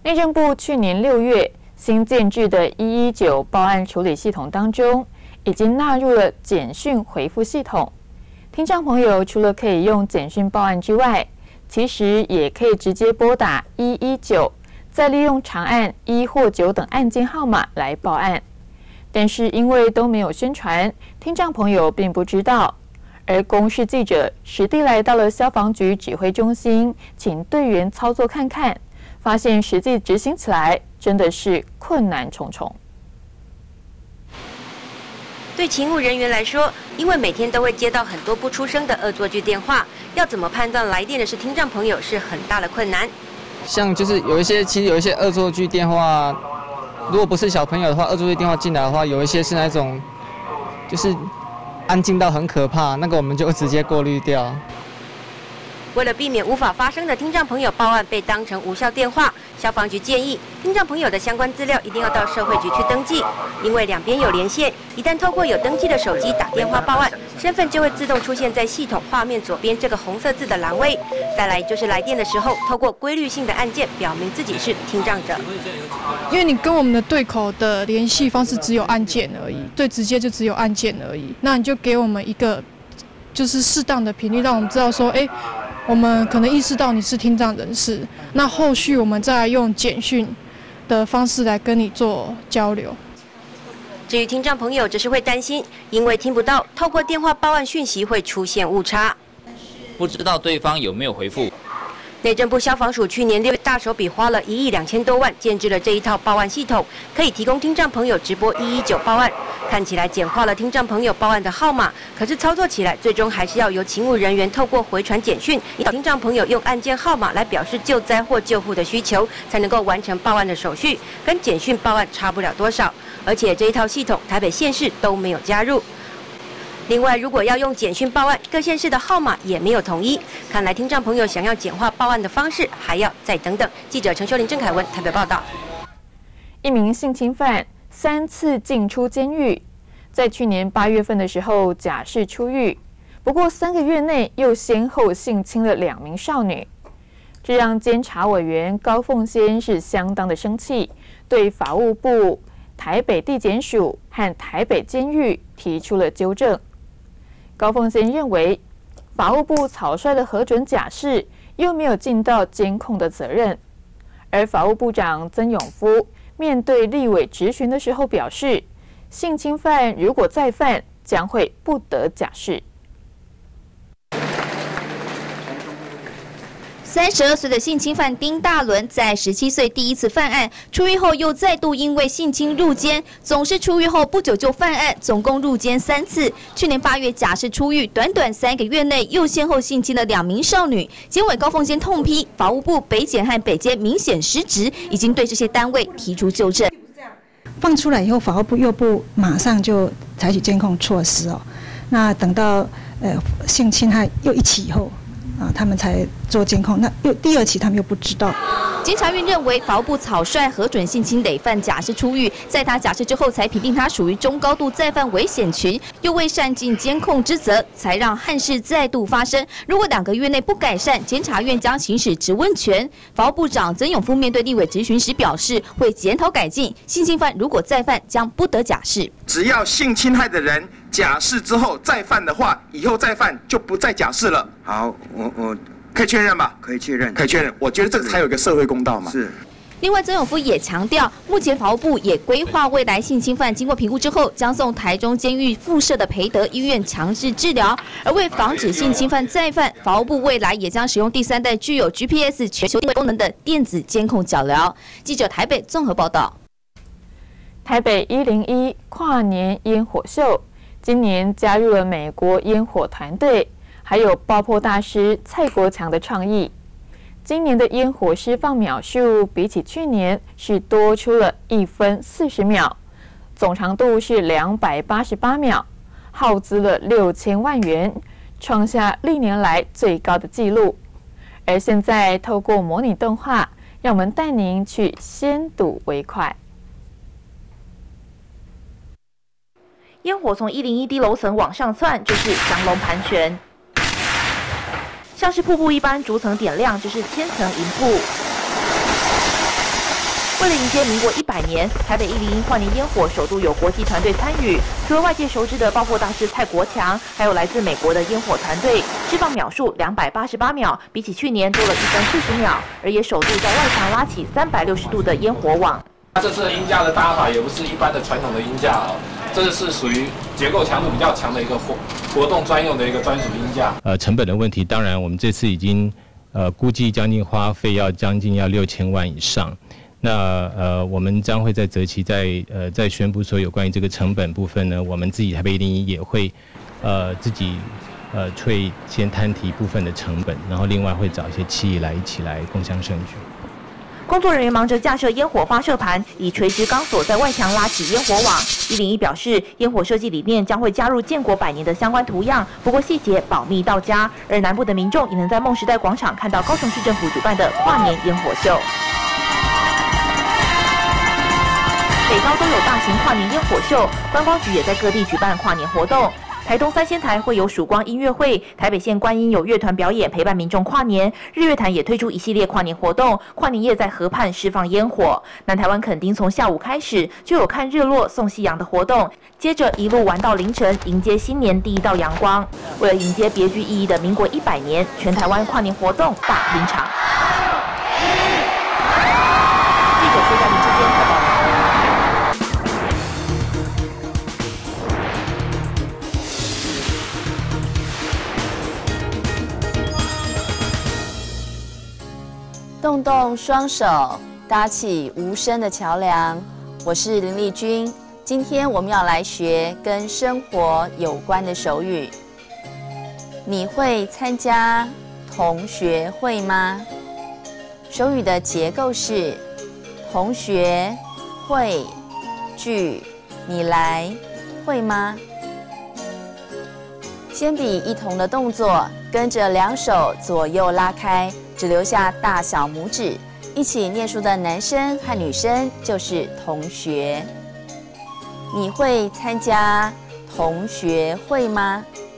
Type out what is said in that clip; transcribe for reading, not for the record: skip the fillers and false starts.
内政部去年6月新建制的119报案处理系统当中，已经纳入了简讯回复系统。听障朋友除了可以用简讯报案之外，其实也可以直接拨打119，再利用长按1或9等按键号码来报案。但是因为都没有宣传，听障朋友并不知道。而公视记者实地来到了消防局指挥中心，请队员操作看看，发现实际执行起来真的是困难重重。 对勤务人员来说，因为每天都会接到很多不出声的恶作剧电话，要怎么判断来电的是听障朋友是很大的困难。 像就是其实有一些恶作剧电话，如果不是小朋友的话，恶作剧电话进来的话，有一些是那种就是安静到很可怕，那个我们就直接过滤掉。 为了避免无法发生的听障朋友报案被当成无效电话，消防局建议听障朋友的相关资料一定要到社会局去登记，因为两边有连线，一旦透过有登记的手机打电话报案，身份就会自动出现在系统画面左边这个红色字的栏位。再来就是来电的时候，透过规律性的按键表明自己是听障者。 因为你跟我们的对口的联系方式只有按键而已，最直接就只有按键而已。那你就给我们一个就是适当的频率，让我们知道说，我们可能意识到你是听障人士，那后续我们再用简讯的方式来跟你做交流。 至于听障朋友，则是会担心，因为听不到，透过电话报案讯息会出现误差， 不知道对方有没有回复。 内政部消防署去年6月大手笔花了1亿2000多万建制了这一套报案系统，可以提供听障朋友直拨119报案。看起来简化了听障朋友报案的号码，可是操作起来最终还是要由勤务人员透过回传简讯，引导听障朋友用按键号码来表示救灾或救护的需求，才能够完成报案的手续，跟简讯报案差不了多少。而且这一套系统台北县市都没有加入。另外，如果要用简讯报案，各县市的号码也没有统一。看来听障朋友想要简化报案的方式，还要再等等。记者陈秀玲、郑凯文台北报道。 一名性侵犯3次进出监狱，在去年8月份的时候假释出狱，不过3个月内又先后性侵了2名少女，这让监察委员高凤仙是相当的生气，对法务部、台北地检署和台北监狱提出了纠正。高凤仙认为，法务部草率的核准假释，又没有尽到监控的责任。而法务部长曾永夫面对立委质询的时候表示，性侵犯如果再犯，将会不得假释。 32岁的性侵犯丁大伦在17岁第一次犯案，出狱后又再度因为性侵入监，总是出狱后不久就犯案，总共入监3次。去年8月假释出狱，短短3个月内又先后性侵了2名少女。监委高凤仙痛批法务部、北检和北监明显失职，已经对这些单位提出纠正。 放出来以后，法务部又不马上就采取监控措施哦，那等到性侵害又1起以后。他们才做监控，那又第2起他们又不知道。 监察院认为法务部草率核准性侵累犯假释出狱，在他假释之后才评定他属于中高度再犯危险群，又未善尽监控之责，才让憾事再度发生。如果2个月内不改善，监察院将行使质问权。法务部长曾永夫面对立委质询时表示，会检讨改进，性侵犯如果再犯，将不得假释。 只要性侵害的人假释之后再犯的话，以后再犯就不再假释了。 好，我可以确认吧？ 可以确认， 可以确认。我觉得这个才有一个社会公道嘛。 是。 另外，曾永夫也强调，目前法务部也规划未来性侵犯经过评估之后，将送台中监狱附设的培德医院强制治疗。而为防止性侵犯再犯，法务部未来也将使用第3代具有 GPS 全球定位功能的电子监控脚镣。记者台北综合报道。 台北101跨年烟火秀，今年加入了美国烟火团队，还有爆破大师蔡国强的创意。今年的烟火释放秒数比起去年是多出了1分40秒，总长度是288秒，耗资了6000万元，创下历年来最高的纪录。而现在透过模拟动画，让我们带您去先睹为快。 烟火从101低楼层往上窜，就是降龙盘旋。像是瀑布一般逐层点亮，就是千层银瀑。 为了迎接民国100年，台北101跨年烟火首度有国际团队参与，除了外界熟知的爆破大师蔡国强，还有来自美国的烟火团队，释放秒数288秒，比起去年多了1分40秒，而也首度在外墙拉起360度的烟火网。 这次音架的搭法也不是一般的传统的音架哦，这是属于结构强度比较强的一个活动专用的一个专属音架。 成本的问题，当然我们这次已经估计将近花费将近6000万以上。那我们将会在择期再宣布说有关于这个成本部分呢，我们自己台北101也会自己会先摊提部分的成本，然后另外会找一些企业一起来共襄盛举。 工作人员忙着架设烟火发射盘，以垂直钢索在外墙拉起烟火网。101表示，烟火设计理念将会加入建国100年的相关图样，不过细节保密到家。而南部的民众也能在梦时代广场看到高雄市政府主办的跨年烟火秀。北高都有大型跨年烟火秀，观光局也在各地举办跨年活动。台东3仙台会有曙光音乐会，台北县观音有乐团表演陪伴民众跨年，日月潭也推出一系列跨年活动，跨年夜在河畔释放烟火。南台湾垦丁从下午开始就有看日落送夕阳的活动，接着一路玩到凌晨，迎接新年第一道阳光。为了迎接别具意义的民国100年，全台湾跨年活动大拼场。记者薛嘉玲之间报道。 动动双手，搭起无声的桥梁。我是林丽君，今天我们要来学跟生活有关的手语。你会参加同学会吗？手语的结构是同学会句，你来会吗？先比一同的动作，跟着2手左右拉开，只留下大小拇指。一起念书的男生和女生就是同学。你会参加同学会吗？